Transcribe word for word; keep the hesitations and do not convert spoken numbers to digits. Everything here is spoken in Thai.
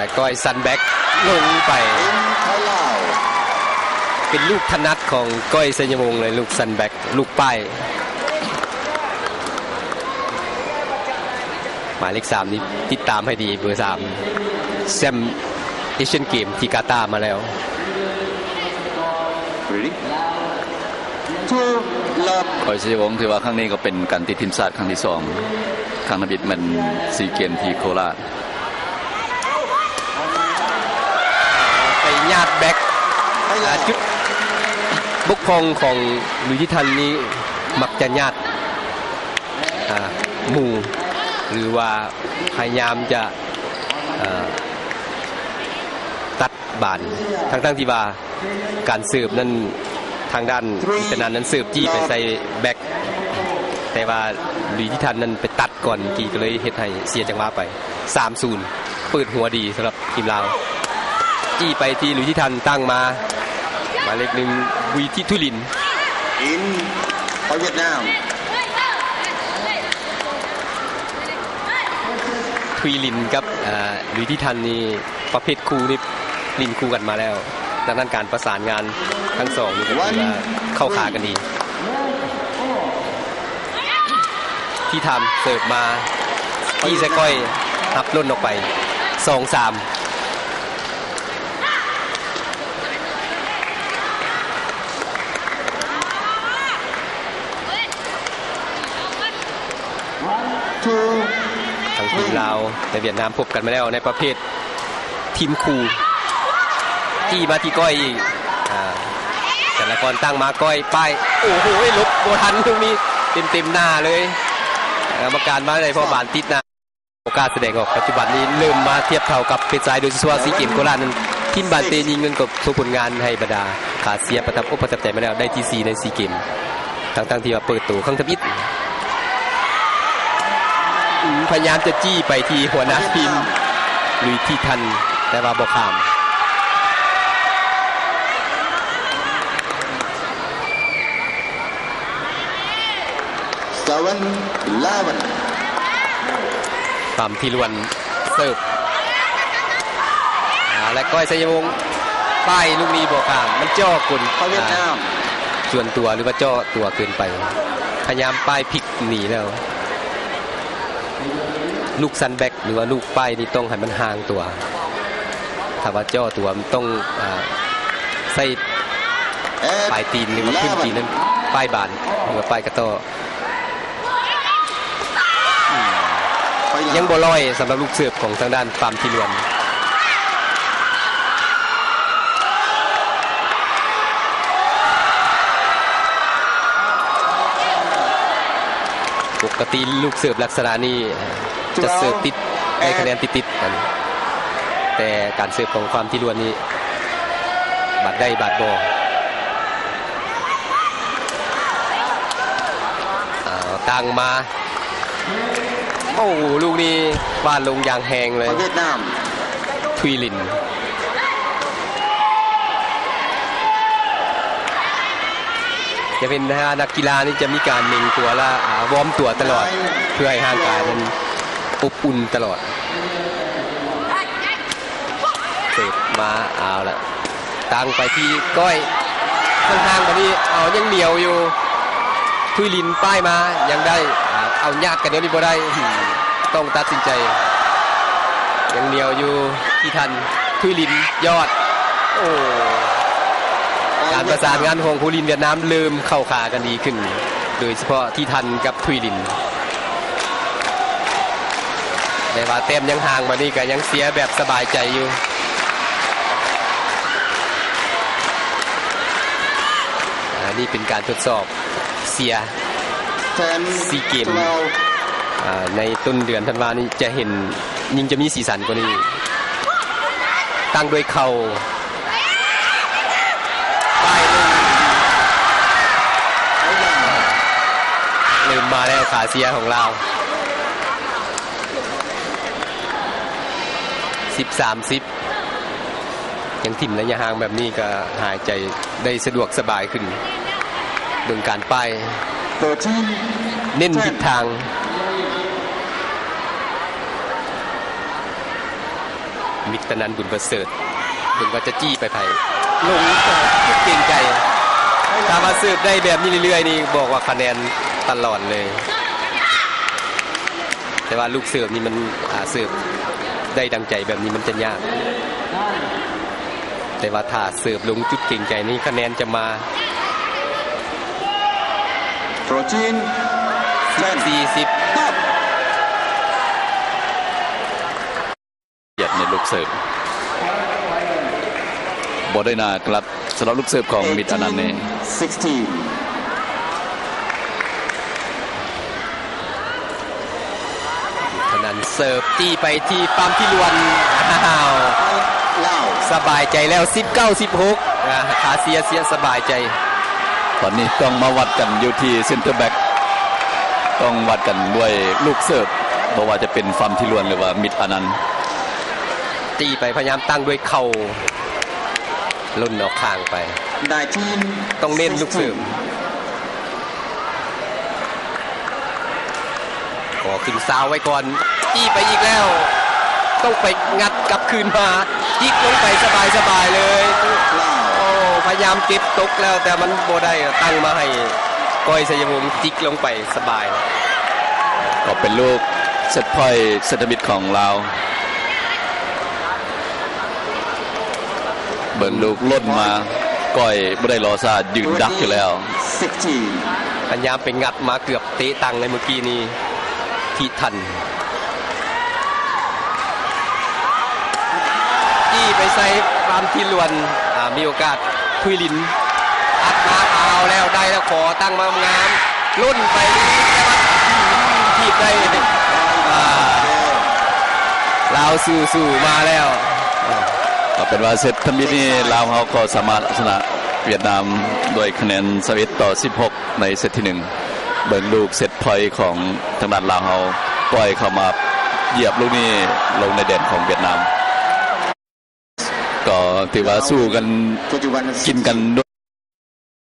ก้อยซันแบ็กลงไปเป็นลูกถนัดของก้อยสัญญวงศ์เลยลูกซันแบ็กลูกป้ายหมายเลขสามนี้ติดตามให้ดีเบอร์สามแซมเอเชียนเกมที่กาตาร์มาแล้วก้อยสัญญวงศ์ถือว่าครั้งนี้ก็เป็นการติดทีมชาติครั้งที่สองครั้งนบิดมันซีเกมที่โคราชไปญาติแบ็กจุดบกพร่องของลุยที่ทันนี้มักจะญาติหมู่หรือว่าพยายามจะตัดบานทั้งๆที่ว่าการสืบนั้นทางด้านอิตาลีนั้นสืบจี้ไปใส่แบ็กแต่ว่าลุยที่ทันนั้นไปตัดก่อนกี่ก็เลยเฮ็ดให้เสียจังหวะไป สามศูนย์ เปิดหัวดีสำหรับทีมลาวจี้ไปที่ลุยที่ทันตั้งมาหมายเลขหนึ่งวีที่ทุลินอินของเวียดนามทุยลินกับลุยที่ทันนี่ประเภทคู่นี่ลินคู่กันมาแล้วดังนั้นการประสานงานทั้งสองนี่ก็ถือว่าเข้าขากันดีที่ทำเสิร์ฟมาที่ใส่ก้อยหับล้นออกไป สองสามทางทีมลาวในเวียดนามพบกันมาแล้วในประเภททีมคู่ที่มาที่ก้อยอีกแต่ละคนตั้งมาก้อยป้ายโอ้โหลบโบทันตรงนี้เต็มๆหน้าเลยกรรมการมาเลยเพราะบานติดนะโอกาสแสดงออกปัจจุบันนี้เริ่มมาเทียบเท่ากับเป็นสายโดยเฉพาะซีเกมโคราชนั้นทีมบานเตยิงเงินกับทุกผลงานให้บรรดาขาเสียประทับอกประทับใจมาแล้วได้ที่สี่ในซีเกมทั้งๆที่ว่าเปิดตัวข้างทับอิดพยายามจะจี้ไปที่หัวหน้าทีมลุยที่ทันแต่ว่าบ่ข้ามสวันลาวันตามที่ล้วนเสิร์ฟและก้อยสัญญวงศ์ป้ายลูกนี้บ่ข้ามมันจ่อกุนเวียดนามส่วนตัวหรือว่าจ่อตัวเกินไปพยายามป้ายพลิกหนีแล้วลูกซันแบ็กหรือว่าลูกป้ายนี่ต้องให้มันห่างตัวถ้าว่าจ่อตัวมันต้องใส่ปลายตีนหรือว่าขึ้นตีนนั้นป้ายบานหรือว่าป้ายกระโต้ยังบ่ลอยสำหรับลูกเสิร์ฟของทางด้านฟาร์มทีลวนปกติลูกเสิร์ฟลักษณะนี้จะเสิร์ฟติดให้คะแนนติดๆกันแต่การเสิร์ฟของความที่ล้วนนี้บาดได้บาดบ่ตั้งมาโอ้ลูกนี้บ้านลงยางแหงเลยเวียดนามทุยลินจะเป็นนักกีฬานี่จะมีการเล็งตัวและวอร์มตัวตลอดเพื่อให้ร่างกายมันอบอุ่นตลอดเสิร์ฟมาเอาละตั้งไปที่ก้อยข้างๆแบบนี้เอายังเหนียวอยู่ทุยลินป้ายมายังได้เอายากกันเดี๋ยวนี้บ่ได้ต้องตัดสินใจยังเหนียวอยู่ที่ทันทุยลินยอดโอ้การประสานงานของผู้ลินเวียดนามเริ่มเข้าขากันดีขึ้นโดยเฉพาะที่ทันกับทุยลินแต่ว่าเต็มยังห่างมานี่ก็ยังเสียแบบสบายใจอยู่อันนี้เป็นการทดสอบเสียซีเกมในต้นเดือนธันวาคมนี้จะเห็นยิ่งจะมีสีสันกว่านี้ตั้งด้วยเข่าป้ายลงลืมมาแล้วขาเสียของเราสิบ สามสิบยังถิ่มระยะห่างแบบนี้ก็หายใจได้สะดวกสบายขึ้นดึงการป้ายเน้นทิศทางมิตรนันท์บุญประเสริฐบุญว่าจะจี้ไปไผ่ลงก็เก่งใจถ้ามาเสิร์ฟได้แบบนี้เรื่อยๆนี่บอกว่าคะแนนตลอดเลยแต่ว่าลูกเสิร์ฟนี่มันหาเสิร์ฟได้ดังใจแบบนี้มันจะยากแต่ว่าถ้าเสิร์ฟลงจุดเก่งใจนี่คะแนนจะมาโปรจีนสี่สิบเหยียดในลูกเสิร์ฟบอได้นากลับสำหรับลูกเสิร์ฟของมิตรอนันต์นี่ขณะนั้นเสิร์ฟจี้ไปที่ปั๊มพิรวนอ้าวสบายใจแล้วสิบเก้า สิบหกขาเสียเสียสบายใจตอนนี้ต้องมาวัดกันอยู่ที่เซ็นเตอร์แบ็กต้องวัดกันด้วยลูกเสิร์ฟบ่ว่าจะเป็นฟัมที่ล้วนหรือว่ามิตรอนันต์ตีไปพยายามตั้งด้วยเข่าลุ่นออกข้างไปต้องเน้นลูกเสิร์ฟขอขึ้นซาวไว้ก่อนจี้ไปอีกแล้วต้องไปงัดกลับคืนมายิกลงไปสบายๆเลยโอ้พยายามเก็บตกแล้วแต่มันบ่ได้ตั้งมาให้ก้อยสยามวงศ์จิกลงไปสบายก็เป็นลูกเซตพอยต์เซตมิดของเราเบิ่งลูกล้นมาก้อยบ่ได้รอซายืนดักอยู่แล้วพยายามไปงัดมาเกือบเตะตังในเมื่อกี้นี้ที่ทันจี้ไปใส่ความที่ล้วนมีโอกาสคุยลินอัดมาเอาแล้วได้แล้วขอตั้งมางามลุ่นไปทีบได้ลาวสู้ๆมาแล้วก็เป็นว่าเซตทันทีนี้ลาวเขาก็สามารถชนะเวียดนามโดยคะแนนสิบเอ็ดต่อสิบหกในเซตที่หนึ่งเบิ่งลูกเซตพอยต์ของทางด้านลาวเขาปล่อยเข้ามาเหยียบลูกนี้ลงในแดนของเวียดนามก็ถือว่าสู้กันกินกัน